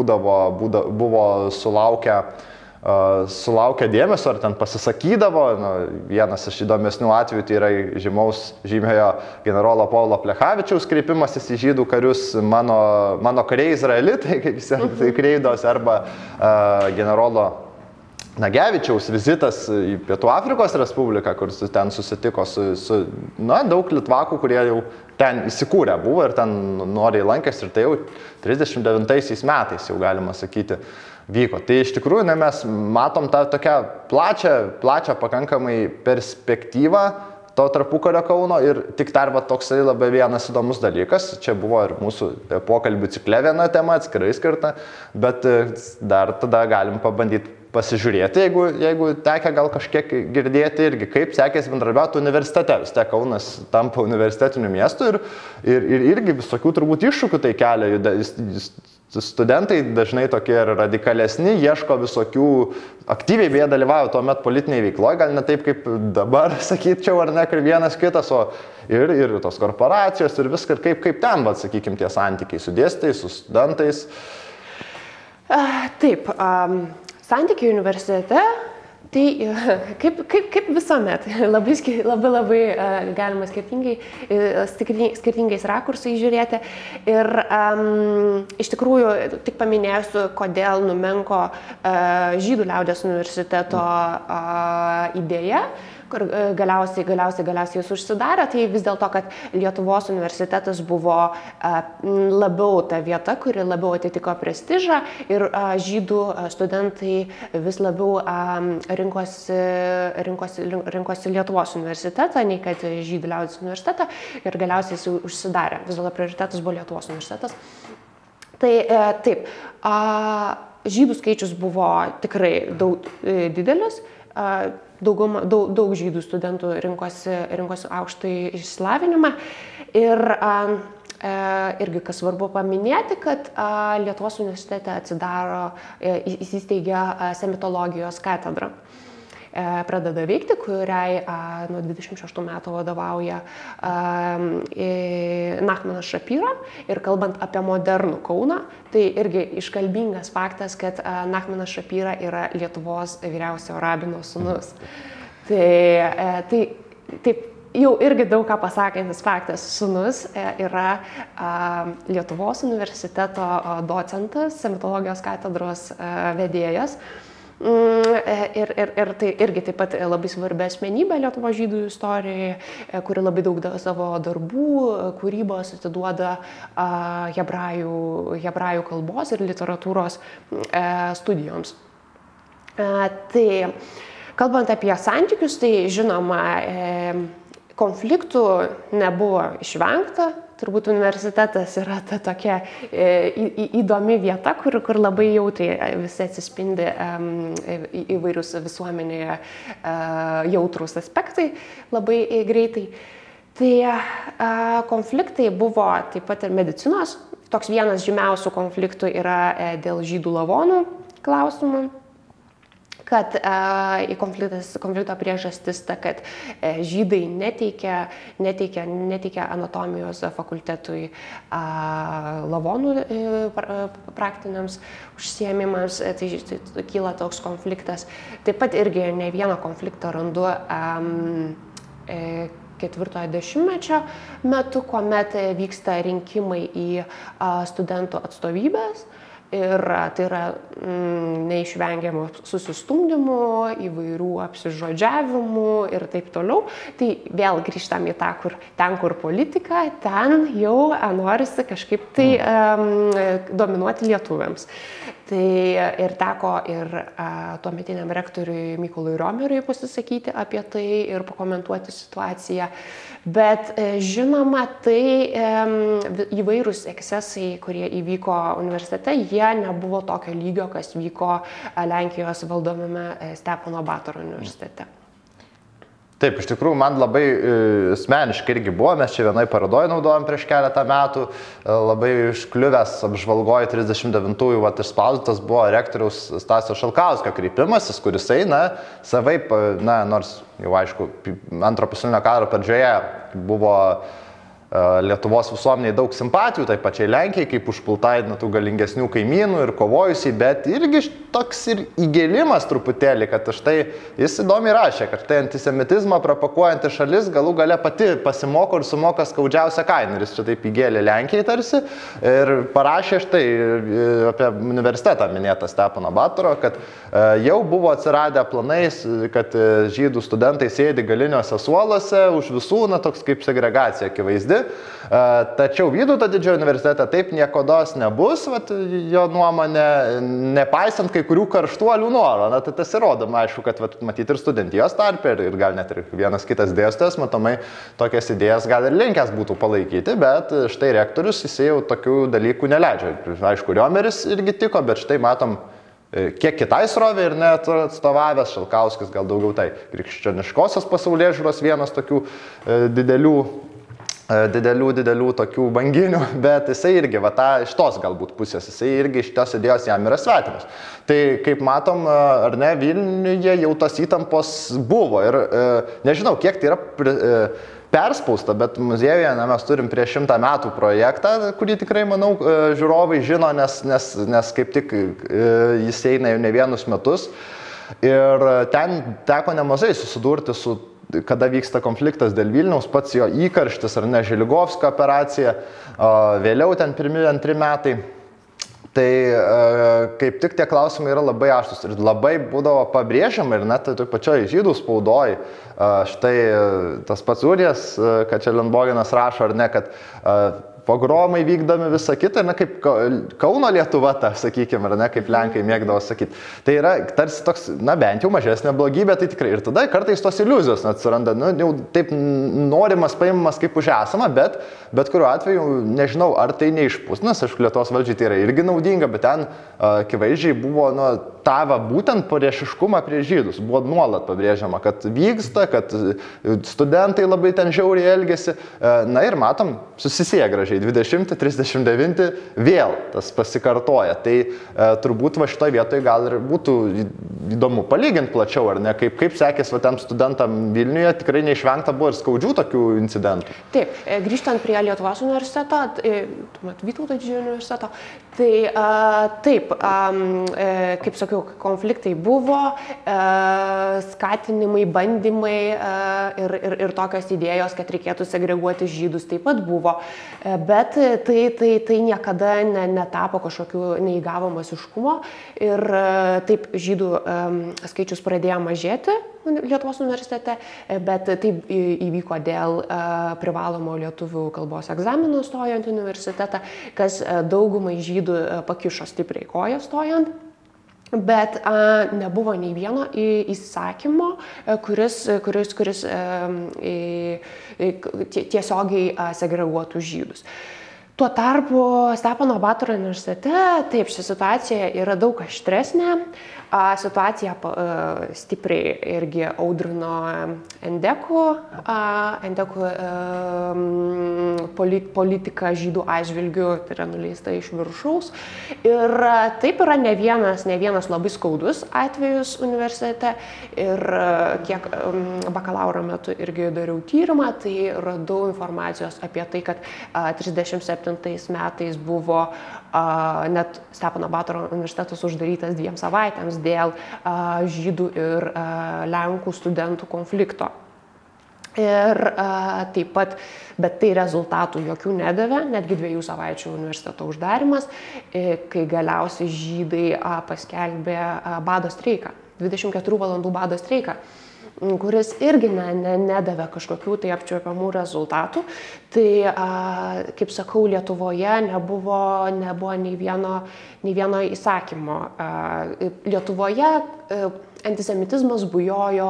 buvo sulaukę dėmesio ar ten pasisakydavo. Vienas iš įdomesnių atvejų tai yra žymiojo generolo Paulo Plechavičiaus kreipimasis į žydų karius, mano kariai izraelitai, kaip jis kreipdavosi, arba generolo Nagevičiaus vizitas į Pietų Afrikos Respubliką, kur ten susitiko su daug litvakų, kurie jau ten įsikūrę buvo ir ten noriai lankėsi, ir tai jau 39 metais jau galima sakyti vyko. Tai iš tikrųjų mes matom tą tokią plačią pakankamai perspektyvą to tarpukario Kauno ir tik dar toksai labai vienas įdomus dalykas. Čia buvo ir mūsų pokalbių cikle viena tema atskirai skirta, bet dar tada galim pabandyti pasižiūrėti, jeigu tekia gal kažkiek girdėti irgi, kaip sekėsi bendradarbiauti universitete. Vis tiek Kaunas tampa universitetiniu miestu ir irgi visokių turbūt iššūkių tai kelia. Studentai dažnai tokie radikalesni, ieško visokių, aktyviai beje dalyvauja tuomet politiniai veikloje, gal ne taip kaip dabar, sakyčiau, ar ne, kaip vienas kitas, o ir tos korporacijos ir viską, kaip ten, sakykime, tie santykiai su dėstytojais, su studentais. Taip, santykiai universitete, tai kaip visuomet, labai galima skirtingais rakursais žiūrėti. Ir iš tikrųjų, tik paminėsiu, kodėl numenko Žydų liaudies universiteto idėja, kur galiausiai jis užsidarė, tai vis dėlto, kad Lietuvos universitetas buvo labiau ta vieta, kuri labiau atitiko prestižą ir žydų studentai vis labiau rinkosi Lietuvos universitetą, nei kad Žydų liaudies universitetą, ir galiausiai jis užsidarė. Vis dėlto prioritetas buvo Lietuvos universitetas. Tai taip, žydų skaičius buvo tikrai didelis. Daug žydų studentų rinkosi aukštąjį išsilavinimą ir irgi kas svarbu paminėti, kad Lietuvos universitete įsisteigia semitologijos katedra. Pradeda veikti, kuriai nuo 26 metų vadovauja Nachmanas Šapyra. Ir kalbant apie modernų Kauną, tai irgi iškalbingas faktas, kad Nachmanas Šapyra yra Lietuvos vyriausiojo rabino sūnus. Tai jau irgi daug ką pasakantis faktas, sūnus yra Lietuvos universiteto docentas, mitologijos katedros vedėjas. Ir tai irgi taip pat labai svarbi asmenybė Lietuvos žydų istorijoje, kuri labai daug savo darbų, kūrybos atiduoda hebrajų kalbos ir literatūros studijoms. Tai kalbant apie santykius, tai žinoma, konfliktų nebuvo išvengta. Turbūt universitetas yra ta tokia įdomi vieta, kur labai jautriai visi atsispindi įvairius visuomenėje jautrus aspektai labai greitai. Tai konfliktai buvo taip pat ir medicinos. Toks vienas žymiausių konfliktų yra dėl žydų lavonų klausimų. Kad konflikto priežastis ta, kad žydai neteikia anatomijos fakultetui lavonų praktiniams užsiėmimams, tai kyla toks konfliktas. Taip pat irgi ne vieną konfliktą randu ketvirtojo dešimtmečio metu, kuomet vyksta rinkimai į studentų atstovybės. Ir tai yra neišvengiamų susistumdymų, įvairių apsižodžiavimų ir taip toliau. Tai vėl grįžtam į ten, kur politika, ten jau norisi kažkaip tai dominuoti lietuviams. Tai ir teko ir tuometiniam rektoriui Mykolui Riomeriui pasisakyti apie tai ir pakomentuoti situaciją. Bet žinoma, tai įvairūs ekscesai, kurie įvyko universitete, jie nebuvo tokio lygio, kas vyko Lenkijos valdomame Stepono Batoro universitete. Taip, iš tikrųjų, man labai asmeniškai irgi buvo, mes čia vienai parodoje naudojom prieš keletą metų, labai iškliuvęs apžvalgoje 39-ųjų išspausdintas buvo rektoriaus Stasio Šalkauskio kreipimasis, kuris savaip, nors jau aišku, antro pasaulinio karo pradžioje buvo Lietuvos visuomeniai daug simpatijų, tai pačiai Lenkijai, kaip užpultai tų galingesnių kaimynų ir kovojusiai, bet irgi toks ir įgėlimas truputėlį, kad štai jis įdomiai rašė, kad tai antisemitizmą propaguojanti šalis galų gale pati pasimoko ir sumoka skaudžiausią kainą. Ir jis čia taip įgėlė Lenkijai tarsi ir parašė štai apie universitetą minėtą Stepono Batoro, kad jau buvo atsiradę planais, kad žydų studentai sėdi galiniuose suoluose, už visų, toks kaip segregacija akivaizdi. Tačiau Vytauto didžiojo universitete taip niekados nebus, jo nuomonė, nepaisant kai kurių karštuolių noro. Tai tas įrodoma, aišku, kad matyti ir studentijos tarpe, ir gal net ir vienas kitas dėstytojas, matomai, tokias idėjas gal ir linkęs būtų palaikyti, bet štai rektorius jis jau tokių dalykų neleidžia. Aišku, Riomeris irgi tiko, bet štai matom, kiek kitai srovė ir net atstovavęs Šalkauskis gal daugiau tai krikščioniškosios pasaulėžiūros vienas tokių didelių tokių banginių, bet jisai irgi, iš tos galbūt pusės, jisai irgi iš tos idėjos jam yra svetimas. Tai kaip matom, ar ne, Vilniuje jau tos įtampos buvo ir nežinau, kiek tai yra perspausta, bet muziejuje mes turim prieš 100 metų projektą, kurį tikrai, manau, žiūrovai žino, nes kaip tik jis eina jau ne vienus metus ir ten teko nemažai susidurti su kada vyksta konfliktas dėl Vilniaus, pats jo įkarštis, ar ne, Žiligovskio operacija, vėliau ten 1-2 metai. Tai kaip tik tie klausimai yra labai aštrūs ir labai būdavo pabrėžiama ir net toj pačioj žydų spaudoj. Štai tas pats Urijas, kad čia Lenboginas rašo, ar ne, kad pogromai vykdomi visą kitą, kaip Kauno Lietuva, sakykime, ar ne, kaip Lenkai mėgdavo sakyti. Tai yra tarsi toks, bent jau mažesnė blogybė, tai tikrai. Ir tada kartais tos iliuzijos atsiranda, jau taip norimas paimamas kaip už esamą, bet kuriuo atveju, nežinau, ar tai neišpūs, nes aišku, Lietuvos valdžiai tai yra irgi naudinga, bet ten akivaizdžiai buvo, tava būtent priešiškumą prieš žydus. Buvo nuolat pabrėžiama, kad vyksta, kad studentai labai ten žiauriai elgesi. Ir matom, susisieja gražiai 20, 39 vėl tas pasikartoja. Tai turbūt va šitoje vietoje gal ir būtų įdomu palyginti plačiau, ar ne, kaip sekės va tiem studentam Vilniuje, tikrai neišvengta buvo ir skaudžių tokių incidentų. Taip, grįžtant prie Lietuvos universiteto, Vytauto Didžiojo universiteto, tai taip, kaip sakiau, konfliktai buvo, skatinimai, bandymai ir tokios idėjos, kad reikėtų segreguoti žydus taip pat buvo, bet tai niekada netapo kažkokiu, neįgavo masiškumo ir taip žydų skaičius pradėjo mažėti Lietuvos universitete, bet taip įvyko dėl privalomo lietuvių kalbos egzamino stojant į universitetą, kas daugumai žydų pakišo stipriai koją stojant. Bet nebuvo nei vieno įsakymo, kuris tiesiogiai segreguotų žydus. Tuo tarpu Stepono Batoro universitete, taip, ši situacija yra daug aštresnė. Situacija stipriai irgi audrino endekų politika žydų atžvilgių, tai yra nuleista iš viršaus. Ir taip yra ne vienas labai skaudus atvejus universitete. Ir kiek bakalauro metu irgi dariau tyrimą, tai radau informacijos apie tai, kad 37 metais buvo net Stepono Batoro universitetas uždarytas 2 savaitėms dėl žydų ir lenkų studentų konflikto. Ir taip pat, bet tai rezultatų jokių nedavė, netgi 2 savaičių universiteto uždarimas, kai galiausiai žydai paskelbė bado streiką, 24 valandų bado streiką, kuris irgi nedavė kažkokių tai apčiuopiamų rezultatų. Tai, kaip sakau, Lietuvoje nebuvo nei vieno įsakymo. Lietuvoje antisemitizmas bujojo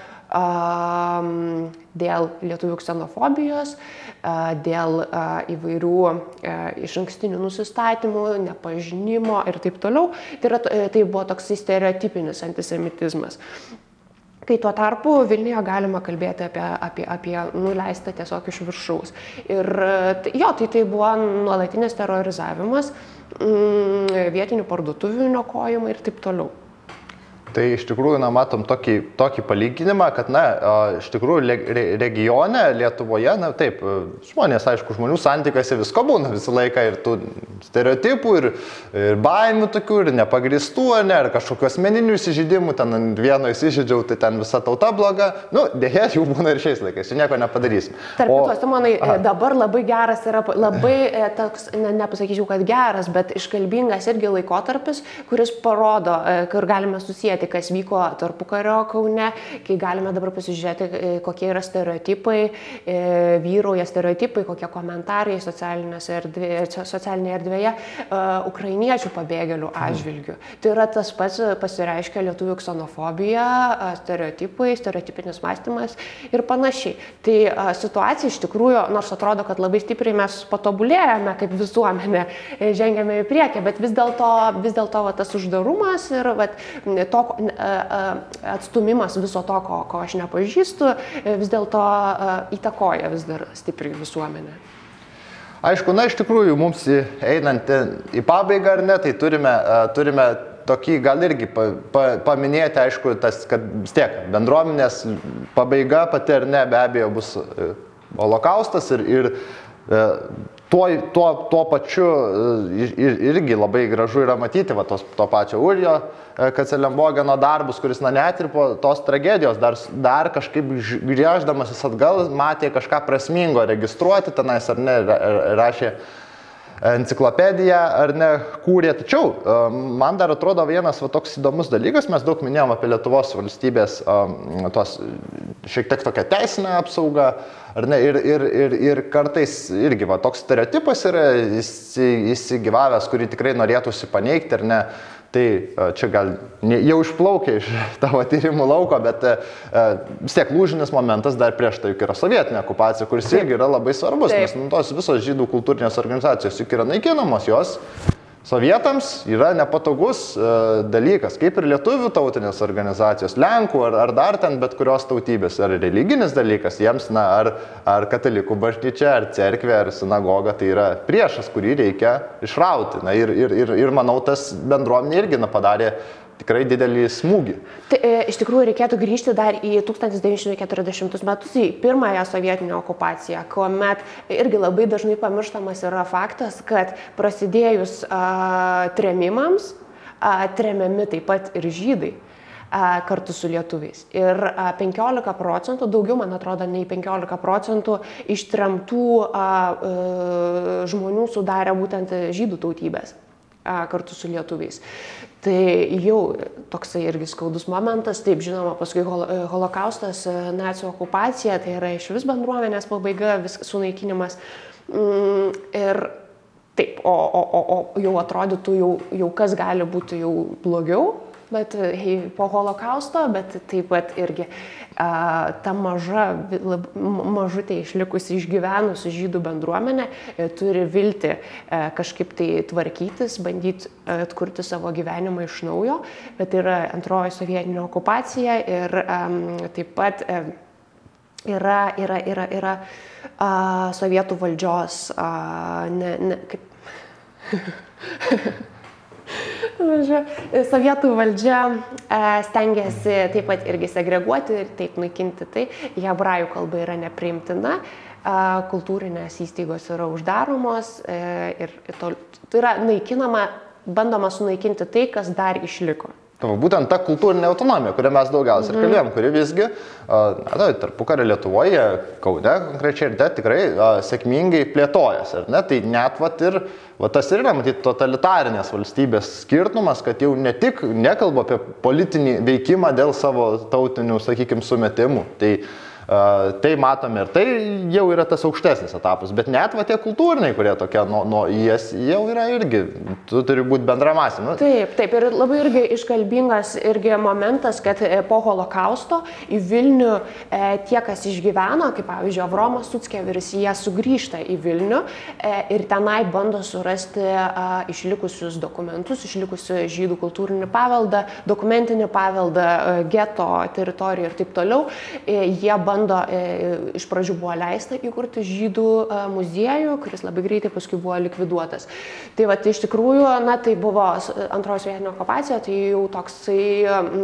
dėl lietuvių ksenofobijos, dėl įvairių išankstinių nusistatymų, nepažinimo ir taip toliau. Tai buvo toksai stereotipinis antisemitizmas. Kai tuo tarpu Vilniuje galima kalbėti apie nuleistą tiesiog iš viršaus. Ir jo, tai buvo nuolatinis terorizavimas, vietinių parduotuvių niokojimai ir taip toliau. Tai iš tikrųjų, matom tokį palyginimą, kad, iš tikrųjų, regione Lietuvoje, taip, žmonės, aišku, žmonių santykiuose visko būna visą laiką ir tų stereotipų, ir baimių tokių, ir nepagristų, ir kažkokių asmeninių įsižeidimų, ten ant vieno įsižeidžiau, tai ten visa tauta bloga. Dėja, jau būna ir šiais laikais, čia nieko nepadarysim. Tarp kitos, Simonai, dabar labai geras yra, labai toks, nepasakyčiau, kad geras, bet iškalbingas irgi laikotarpis, kuris parodo, kur galime susijęti, kas vyko tarpukario Kaune, kai galime dabar pasižiūrėti, kokie yra stereotipai, vyrauja stereotipai, kokie komentarai socialinėje erdvėje ukrainiečių pabėgėlių atžvilgių. Tai yra tas pats pasireiškia lietuvių ksenofobija, stereotipai, stereotipinis mąstymas ir panašiai. Tai situacija iš tikrųjų, nors atrodo, kad labai stipriai mes patobulėjame kaip visuomenė, žengiame į priekį, bet vis dėlto tas uždarumas ir to atstumimas viso to, ko aš nepažįstu, vis dėlto įtakoja vis dar stipriai visuomenę. Aišku, iš tikrųjų, mums einant į pabaigą ar ne, tai turime tokį gal irgi paminėti, aišku, kad vis tiek bendruomenės pabaiga pati ar ne, be abejo bus holokaustas ir tuo pačiu irgi labai gražu yra matyti to pačio Urijo Kacelembogeno darbus, kuris net ir po tos tragedijos dar kažkaip grįždamasis atgal matė kažką prasmingo registruoti tenais ar ne, rašė enciklopediją ar ne, kūrė. Tačiau man dar atrodo vienas toks įdomus dalykas, mes daug minėjom apie Lietuvos valstybės tos šiek tiek tokią teisinę apsaugą, ar ne, ir kartais irgi toks stereotipas yra įsigyvavęs, kurį tikrai norėtųsi paneigti, ar ne. Tai čia gal jau išplaukia iš tavo tyrimų lauko, bet vis tiek lūžinis momentas dar prieš tai juk yra sovietinė okupacija, kuris irgi yra labai svarbus, nes tos visos žydų kultūrinės organizacijos juk yra naikinamos, jos sovietams yra nepatogus dalykas, kaip ir lietuvių tautinės organizacijos, lenkų ar dar ten bet kurios tautybės, ar religinis dalykas, jiems, ar katalikų bažnyčia, ar cerkvė, ar sinagoga, tai yra priešas, kurį reikia išrauti. Ir manau, tas bendruomenė irgi padarė tikrai didelį smūgį. Tai, iš tikrųjų, reikėtų grįžti dar į 1940 metus, į pirmąją sovietinę okupaciją, kuomet irgi labai dažnai pamirštamas yra faktas, kad prasidėjus trėmimams, tremiami taip pat ir žydai kartu su lietuviais. Ir 15%, daugiau, man atrodo, nei 15% ištremtų žmonių sudarė būtent žydų tautybės kartu su lietuviais. Tai jau toksai irgi skaudus momentas, taip žinoma, paskui holokaustas, nacių okupacija, tai yra iš vis bendruomenės pabaiga, sunaikinimas. Ir taip, o jau atrodytų, jau kas gali būti jau blogiau, bet po holokausto, bet taip pat irgi ta mažutė išlikusi išgyvenusi žydų bendruomenė turi vilti kažkaip tai tvarkytis, bandyti atkurti savo gyvenimą iš naujo, bet yra antroji sovietinė okupacija ir taip pat yra sovietų valdžios Sovietų valdžia stengiasi taip pat irgi segreguoti ir taip naikinti tai. Hebrajų kalba yra nepriimtina, kultūrinės įstaigos yra uždaromos ir tai yra naikinama, bandoma sunaikinti tai, kas dar išliko. Būtent ta kultūrinė autonomija, kurią mes daugiausiai ir kalbėjom, kuri visgi tarpukario Lietuvoje, Kaune konkrečiai ir tikrai sėkmingai plėtojasi. Tai net tas ir yra, matyti, totalitarinės valstybės skirtumas, kad jau ne tik nekalba apie politinį veikimą dėl savo tautinių, sakykime, sumetimų. Tai matome ir tai jau yra tas aukštesnis etapas, bet net tie kultūriniai, kurie tokie jas jau yra irgi, tu turi būti bendramasė. Taip, ir labai irgi iškalbingas irgi momentas, kad po holokausto į Vilnių tie, kas išgyveno, kaip pavyzdžiui Avromas Suckeveris, jie sugrįžta į Vilnių ir tenai bando surasti išlikusius dokumentus, išlikusių žydų kultūrinį paveldą, dokumentinį paveldą, geto teritoriją ir taip toliau. Jie bando, iš pradžių buvo leista įkurti žydų muziejų, kuris labai greitai paskui buvo likviduotas. Tai iš tikrųjų, tai buvo antroji sovietinė okupacija, tai jau toksai,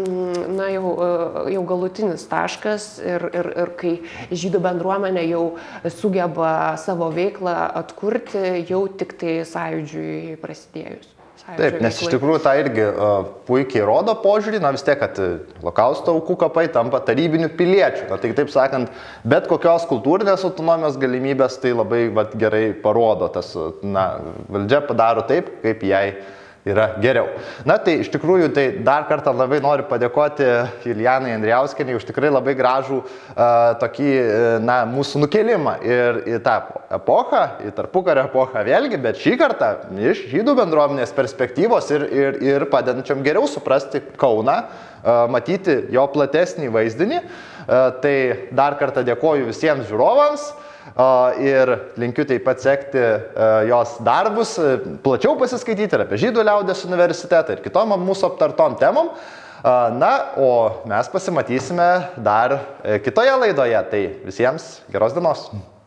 jau galutinis taškas ir kai žydų bendruomenė jau sugeba savo veiklą atkurti, jau tik tai sąjūdžiui prasidėjus. Taip, nes iš tikrųjų tai irgi puikiai rodo požiūrį, vis tiek, kad holokausto aukų kapai tampa tarybinių piliečių. Tai taip sakant, bet kokios kultūrinės autonomijos galimybės tai labai gerai parodo. Valdžia padaro taip, kaip jai yra geriau. Tai iš tikrųjų, tai dar kartą labai noriu padėkoti Julijanai Andrijauskienei už tikrai labai gražų tokį, mūsų nukelimą ir į tą epochą, į tarpukario epochą vėlgi, bet šį kartą iš žydų bendruomenės perspektyvos ir padedančiam geriau suprasti Kauną, matyti jo platesnį vaizdinį. Tai dar kartą dėkoju visiems žiūrovams. Ir linkiu taip pat sekti jos darbus, plačiau pasiskaityti ir apie Žydų liaudies universitetą ir kitom mūsų aptartom temom. O mes pasimatysime dar kitoje laidoje. Tai visiems geros dienos.